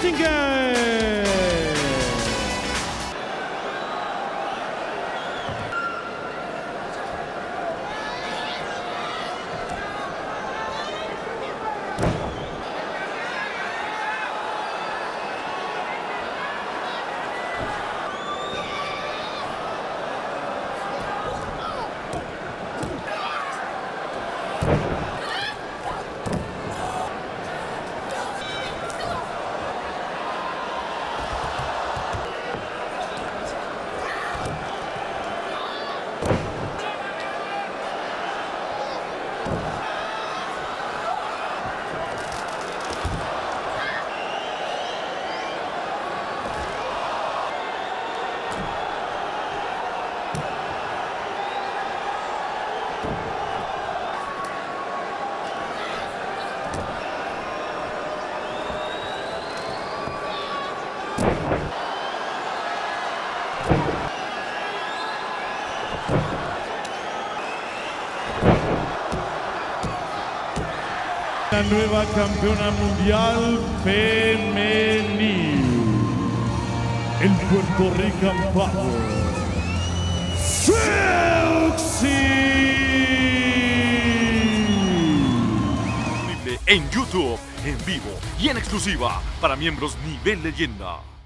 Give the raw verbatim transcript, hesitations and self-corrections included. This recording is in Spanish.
Nightingale. La nueva campeona mundial femenil, el Puerto Rican Power, Zeuxis. En YouTube, en vivo y en exclusiva para miembros nivel leyenda.